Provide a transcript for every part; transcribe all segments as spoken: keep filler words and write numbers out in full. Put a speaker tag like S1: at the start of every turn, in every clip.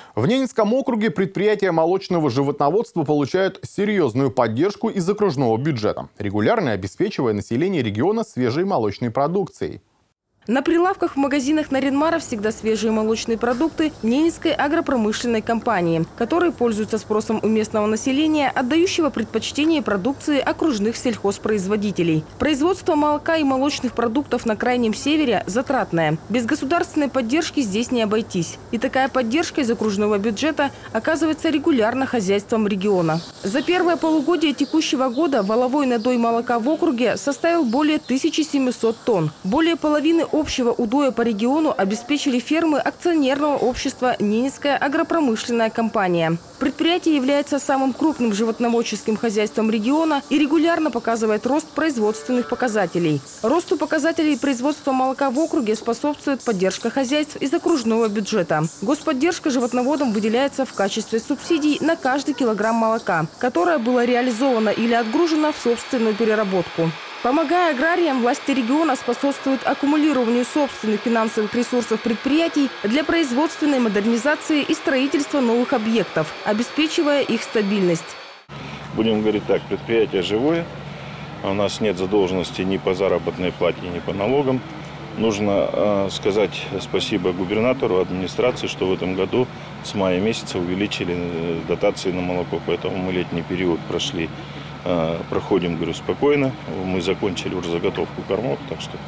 S1: В Ненецком округе предприятия молочного животноводства получают серьезную поддержку из окружного бюджета, регулярно обеспечивая население региона свежей молочной продукцией.
S2: На прилавках в магазинах Нарьян-Мара всегда свежие молочные продукты Ненецкой агропромышленной компании, которые пользуются спросом у местного населения, отдающего предпочтение продукции окружных сельхозпроизводителей. Производство молока и молочных продуктов на Крайнем Севере затратное. Без государственной поддержки здесь не обойтись. И такая поддержка из окружного бюджета оказывается регулярно хозяйством региона. За первое полугодие текущего года валовой надой молока в округе составил более тысячи семисот тонн. Более половины общего удоя по региону обеспечили фермы акционерного общества «Ненецкая агропромышленная компания». Предприятие является самым крупным животноводческим хозяйством региона и регулярно показывает рост производственных показателей. Росту показателей производства молока в округе способствует поддержка хозяйств из окружного бюджета. Господдержка животноводам выделяется в качестве субсидий на каждый килограмм молока, которое было реализовано или отгружено в собственную переработку. Помогая аграриям, власти региона способствуют аккумулированию собственных финансовых ресурсов предприятий для производственной модернизации и строительства новых объектов, обеспечивая их стабильность.
S3: Будем говорить так, предприятие живое, у нас нет задолженности ни по заработной плате, ни по налогам. Нужно э, сказать спасибо губернатору, администрации, что в этом году с мая месяца увеличили дотации на молоко, поэтому мы летний период прошли. Проходим, говорю, спокойно. Мы закончили уже заготовку кормов, так что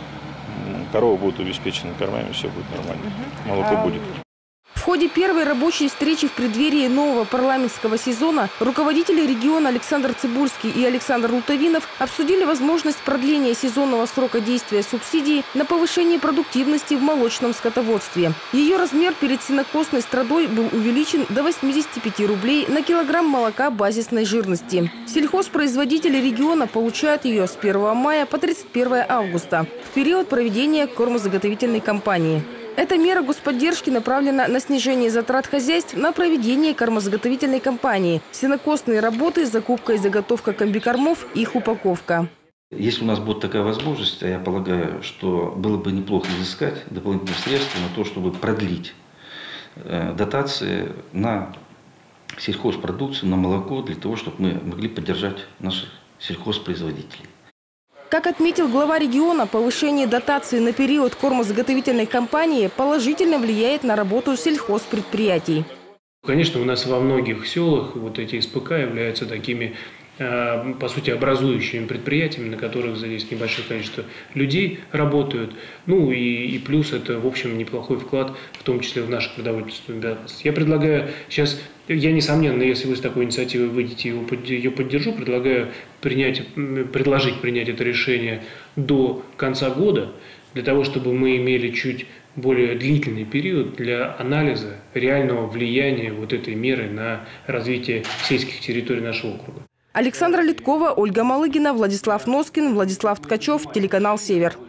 S3: коровы будут обеспечены кормами, все будет нормально. Молоко будет.
S2: В ходе первой рабочей встречи в преддверии нового парламентского сезона руководители региона Александр Цибульский и Александр Лутовинов обсудили возможность продления сезонного срока действия субсидии на повышение продуктивности в молочном скотоводстве. Ее размер перед сенокосной страдой был увеличен до восьмидесяти пяти рублей на килограмм молока базисной жирности. Сельхозпроизводители региона получают ее с первого мая по тридцать первое августа, в период проведения кормозаготовительной кампании. Эта мера господдержки направлена на снижение затрат хозяйств на проведение кормозаготовительной кампании, сенокосные работы, закупка и заготовка комбикормов, их упаковка.
S4: Если у нас будет такая возможность, я полагаю, что было бы неплохо изыскать дополнительные средства на то, чтобы продлить дотации на сельхозпродукцию, на молоко, для того, чтобы мы могли поддержать наших сельхозпроизводителей.
S2: Как отметил глава региона, повышение дотации на период кормозаготовительной кампании положительно влияет на работу сельхозпредприятий.
S5: Конечно, у нас во многих селах вот эти эс пэ ка являются такими, по сути, образующими предприятиями, на которых здесь небольшое количество людей работают. Ну и, и плюс это, в общем, неплохой вклад, в том числе в нашу продовольственную безопасность. Я предлагаю сейчас, я, несомненно, если вы с такой инициативой выйдете, ее поддержу, предлагаю принять, предложить принять это решение до конца года, для того, чтобы мы имели чуть более длительный период для анализа реального влияния вот этой меры на развитие сельских территорий нашего округа.
S2: Александра Литкова, Ольга Малыгина, Владислав Носкин, Владислав Ткачев, телеканал «Север».